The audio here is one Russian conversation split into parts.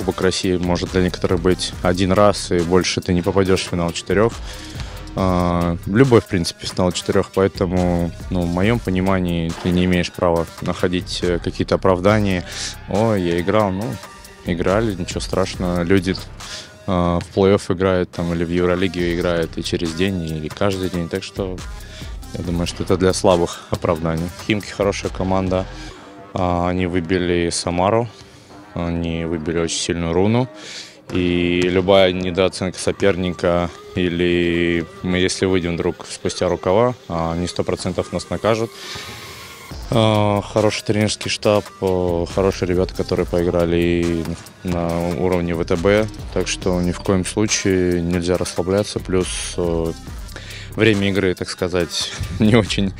Кубок России может для некоторых быть один раз, и больше ты не попадешь в финал 4. Любой, в принципе, финал 4, поэтому, в моем понимании, ты не имеешь права находить какие-то оправдания. Я играл, играли, ничего страшного. Люди в плей-офф играют там, или в Евролиге играют и через день, или каждый день, так что я думаю, что это для слабых оправданий. Химки хорошая команда, они выбили Самару, они выбили очень сильную Руну. И любая недооценка соперника, или мы, если выйдем вдруг спустя рукава, они 100% нас накажут. Хороший тренерский штаб, хорошие ребята, которые поиграли и на уровне ВТБ. Так что ни в коем случае нельзя расслабляться. Плюс время игры, так сказать, не очень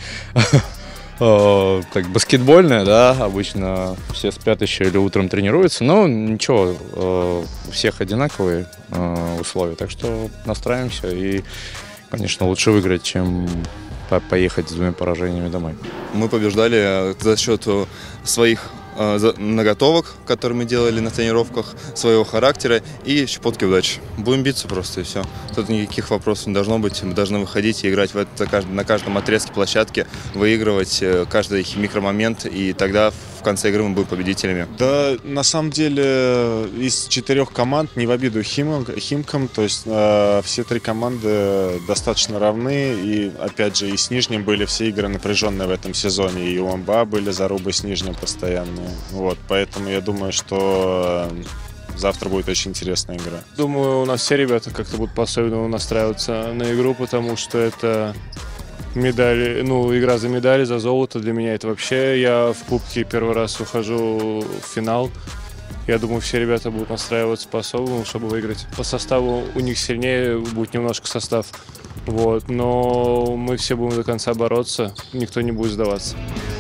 так баскетбольное, да, обычно все спят еще или утром тренируются, но ничего, у всех одинаковые условия, так что настраиваемся и, конечно, лучше выиграть, чем поехать с 2 поражениями домой. Мы побеждали за счет своих наготовок, которые мы делали на тренировках, своего характера и щепотки удачи. Будем биться просто и все. Тут никаких вопросов не должно быть. Мы должны выходить и играть на каждом отрезке площадки, выигрывать каждый микромомент, и тогда в конце игры мы будем победителями. Да, на самом деле из 4 команд, не в обиду Химкам, то есть все 3 команды достаточно равны, и опять же и с Нижним были все игры напряженные в этом сезоне, и у МБА были зарубы с Нижним постоянные. Вот, поэтому я думаю, что завтра будет очень интересная игра. Думаю, у нас все ребята как-то будут по-особенному настраиваться на игру, потому что это медали, игра за медали, за золото. Для меня это вообще, я в Кубке первый раз ухожу в финал. Я думаю, все ребята будут настраиваться по-особому, чтобы выиграть. По составу у них сильнее будет немножко состав. Вот, но мы все будем до конца бороться, никто не будет сдаваться.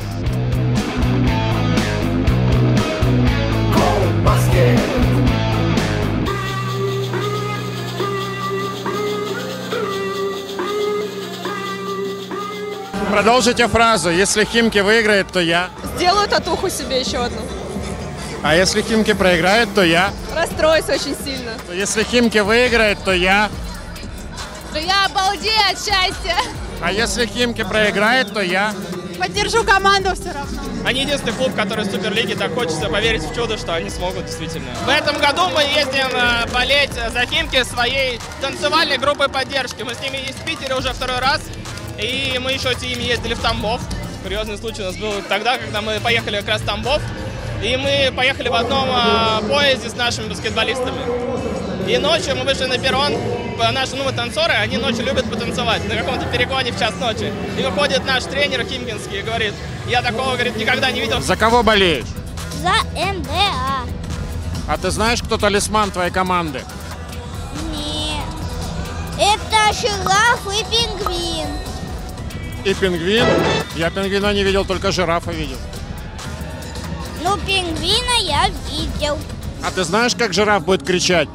Продолжите фразу. Если Химки выиграет, то я. Сделаю татуху себе еще одну. А если Химки проиграет, то я. Расстроюсь очень сильно. Если Химки выиграет, то я. Да я обалдею от счастья. А если Химки проиграет, то я. Поддержу команду все равно. Они единственный клуб, который в Суперлиге, так хочется поверить в чудо, что они смогут действительно. В этом году мы ездим болеть за Химки своей танцевальной группой поддержки. Мы с ними есть в Питере уже 2-й раз. И мы еще с ними ездили в Тамбов. Курьезный случай у нас был тогда, когда мы поехали как раз в Тамбов. И мы поехали в одном поезде с нашими баскетболистами. И ночью мы вышли на перрон. Наши танцоры, они ночью любят потанцевать на каком-то перегоне в час ночи. И выходит наш тренер химкинский и говорит: я такого, говорит, никогда не видел. За кого болеешь? За МБА. А ты знаешь, кто талисман твоей команды? Нет. Это жираф и пингвин. И пингвин? Я пингвина не видел, только жирафа видел. Ну, пингвина я видел. А ты знаешь, как жираф будет кричать?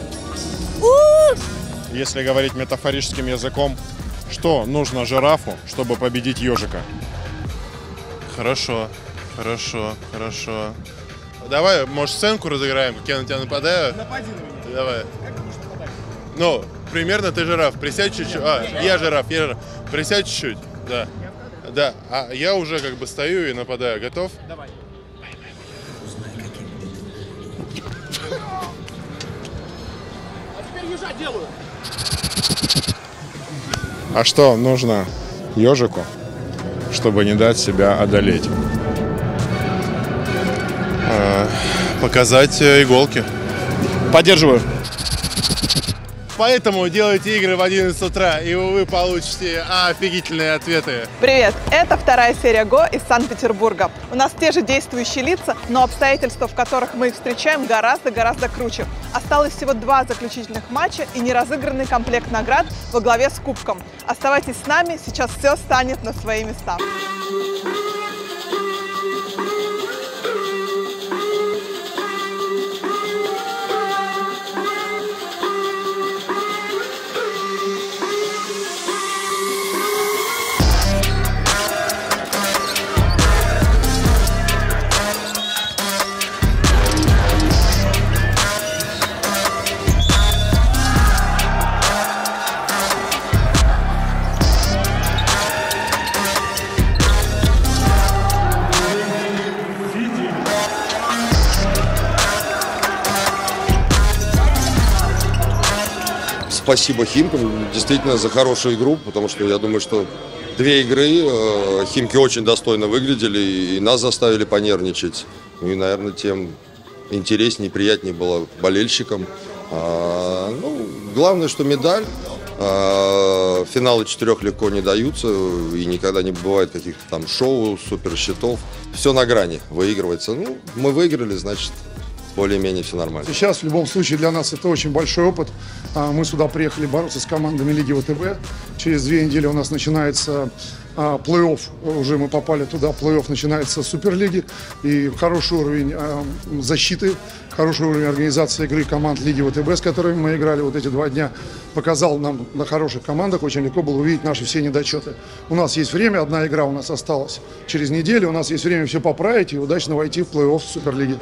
Если говорить метафорическим языком, что нужно жирафу, чтобы победить ежика? Хорошо. Давай, может, сценку разыграем, как я на тебя нападаю? Напади на меня. Давай. Как ты будешь нападать? Примерно ты жираф. Присядь чуть-чуть. Я жираф. Присядь чуть-чуть. Да. Да. А я уже как бы стою и нападаю. Готов? Давай. А теперь ежа делаю. А что нужно ежику, чтобы не дать себя одолеть? Показать иголки. Поддерживаю. Поэтому делайте игры в 11 утра, и вы получите офигительные ответы. Привет! Это 2-я серия ГО из Санкт-Петербурга. У нас те же действующие лица, но обстоятельства, в которых мы их встречаем, гораздо круче. Осталось всего 2 заключительных матча и неразыгранный комплект наград во главе с кубком. Оставайтесь с нами, сейчас все станет на свои места. спасибо Химкам действительно за хорошую игру, потому что я думаю, что 2 игры Химки очень достойно выглядели и нас заставили понервничать. Ну и, наверное, тем интереснее и приятнее было болельщикам. Главное, что медаль. Финалы 4 легко не даются и никогда не бывает каких-то там шоу, суперсчетов. Все на грани выигрывается. Ну, мы выиграли, значит, более-менее все нормально. Сейчас, в любом случае, для нас это очень большой опыт. Мы сюда приехали бороться с командами Лиги ВТБ. Через 2 недели у нас начинается плей-офф. Уже мы попали туда. Плей-офф начинается с Суперлиги. И хороший уровень защиты, хороший уровень организации игры команд Лиги ВТБ, с которыми мы играли вот эти 2 дня, показал нам на хороших командах. Очень легко было увидеть наши все недочеты. У нас есть время. 1 игра у нас осталась через неделю. У нас есть время все поправить и удачно войти в плей-офф Суперлиги.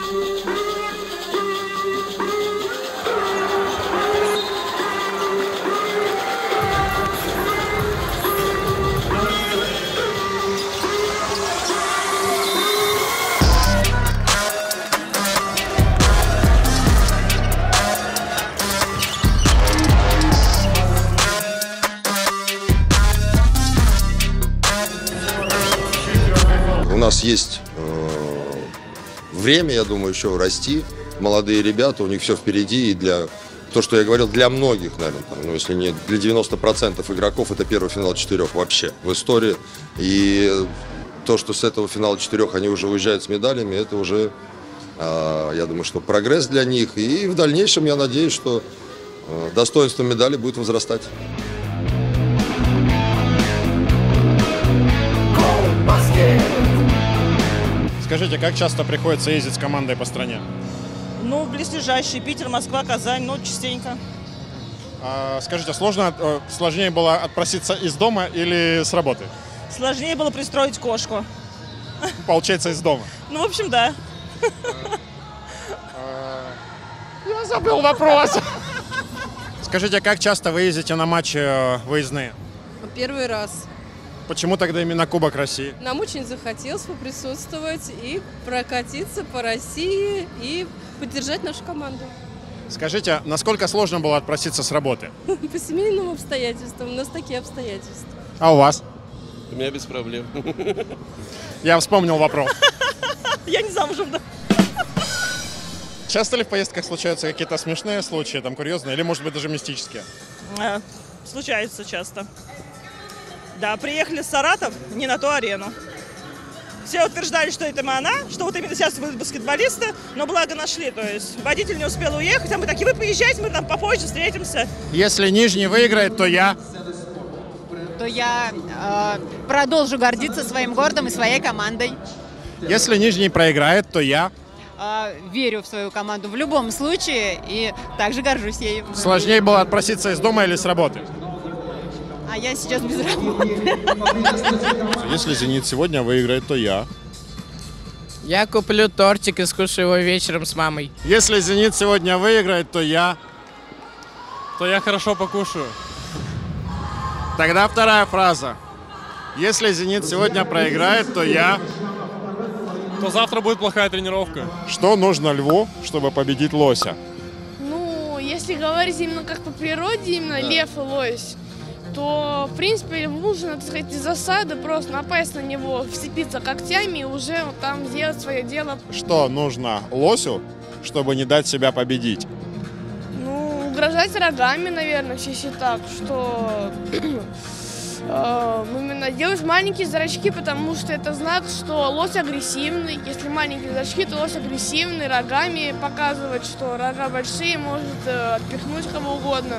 У нас есть время, я думаю, еще расти. Молодые ребята, у них все впереди. И для то, что я говорил, для многих, наверное, ну, если не для 90% игроков, это первый финал 4 вообще в истории. И то, что с этого финала 4 они уже уезжают с медалями, это уже, я думаю, что прогресс для них. И в дальнейшем я надеюсь, что достоинство медали будет возрастать. Скажите, как часто приходится ездить с командой по стране? Ну, близлежащие, Питер, Москва, Казань, но частенько. Скажите, сложнее было отпроситься из дома или с работы? Сложнее было пристроить кошку. Получается, из дома? Ну, в общем, да. Я забыл вопрос. Скажите, как часто вы ездите на матчи выездные? Первый раз. Почему тогда именно Кубок России? Нам очень захотелось поприсутствовать и прокатиться по России и поддержать нашу команду. Скажите, насколько сложно было отпроситься с работы? По семейным обстоятельствам. У нас такие обстоятельства. А у вас? У меня без проблем. Я вспомнил вопрос. Я не замужем, да. Часто ли в поездках случаются какие-то смешные случаи, там, курьезные, или, может быть, даже мистические? Случается часто. Да, приехали в Саратов, не на ту арену. Все утверждали, что это она, что вот именно сейчас будут баскетболисты, но благо нашли. То есть водитель не успел уехать, а мы такие, вы поезжайте, мы там попозже встретимся. Если Нижний выиграет, то я продолжу гордиться своим городом и своей командой. Если Нижний проиграет, то я верю в свою команду в любом случае и также горжусь ею. Сложнее было отпроситься из дома или с работы? А я сейчас без работы. Если «Зенит» сегодня выиграет, то я. Я куплю тортик и скушаю его вечером с мамой. Если «Зенит» сегодня выиграет, то я хорошо покушаю. Тогда вторая фраза. Если «Зенит» сегодня проиграет, то То завтра будет плохая тренировка. Что нужно льву, чтобы победить лося? Ну, если говорить именно как по природе, именно лев и лось, то, в принципе, льву нужно, так сказать, из засады просто напасть на него, вцепиться когтями и уже там сделать свое дело. Что нужно лосю, чтобы не дать себя победить? Ну, угрожать рогами, наверное, если так, что именно делать маленькие зрачки, потому что это знак, что лось агрессивный. Если маленькие зрачки, то лось агрессивный, рогами показывать, что рога большие, может отпихнуть кого угодно.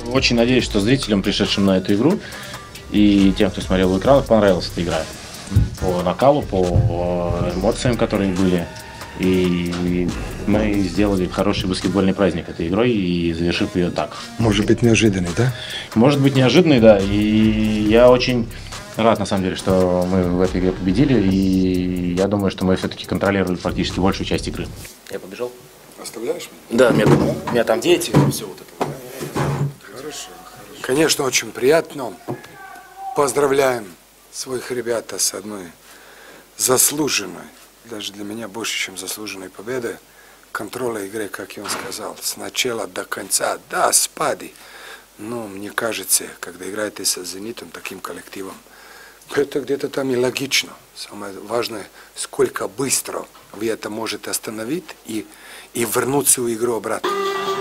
очень надеюсь, что зрителям, пришедшим на эту игру, и тем, кто смотрел в экранах, понравилась эта игра. По накалу, по эмоциям, которые были. И мы сделали хороший баскетбольный праздник этой игрой, и завершив ее так. Может быть, неожиданный, да? Может быть, неожиданный, да. И я очень рад, на самом деле, что мы в этой игре победили. И я думаю, что мы все-таки контролировали практически большую часть игры. Я побежал. Оставляешь меня? Да, у меня там дети, все вот это. Хорошо. Конечно, очень приятно. Поздравляем своих ребят с одной заслуженной, даже для меня больше, чем заслуженной победой. Контроля игры, как и он сказал, с начала до конца, да, спады. Но мне кажется, когда играете с «Зенитом», таким коллективом, это где-то там и логично. Самое важное, сколько быстро вы это можете остановить и вернуться в игру обратно.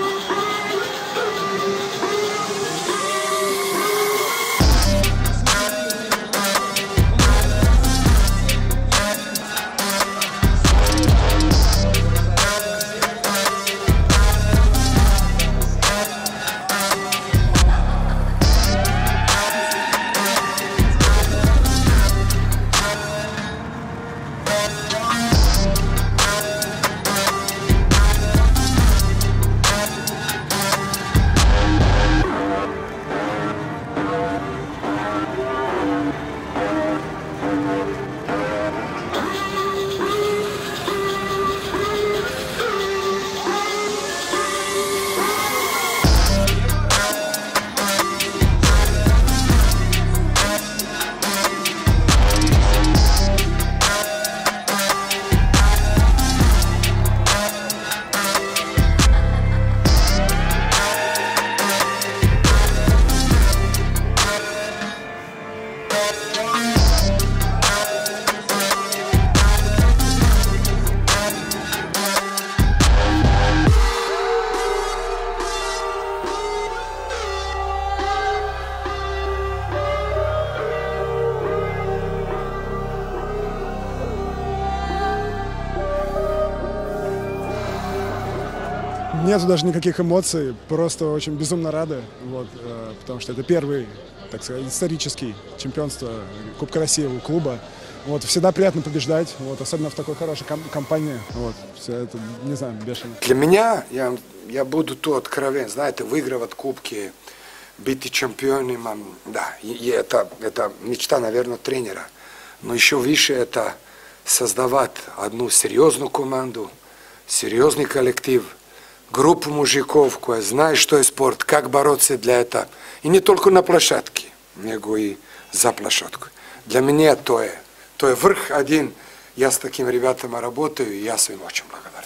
Нету даже никаких эмоций, просто очень безумно рады, вот, потому что это первый, так сказать, исторический чемпионство Кубка России у клуба. Вот, всегда приятно побеждать, вот, особенно в такой хорошей компании. Вот, все это, не знаю, бешено. Для меня, я буду то откровен, знаете, выигрывать кубки, быть чемпионом, да, и это мечта, наверное, тренера. Но еще выше это создавать одну серьезную команду, серьезный коллектив, группу мужиков, которые знают, что есть спорт, как бороться для этого. И не только на площадке, но и за площадкой. Для меня то верх один. Я с такими ребятами работаю, и я своим очень благодарен.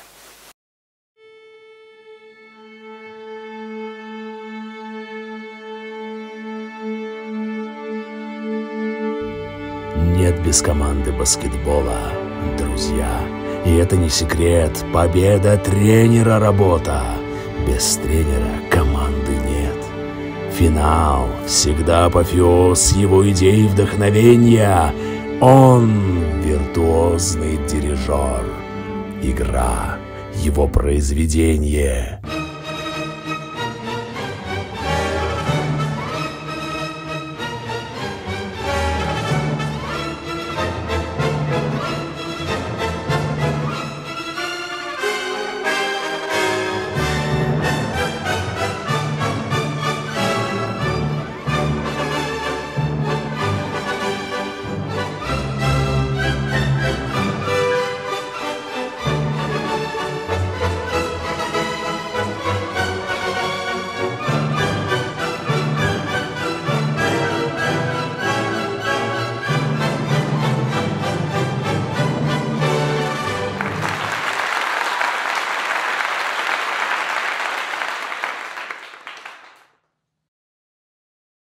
Нет без команды баскетбола, друзья. И это не секрет, победа тренера работа. Без тренера команды нет. Финал всегда апофеоз его идей вдохновения. Он виртуозный дирижер. Игра его произведение.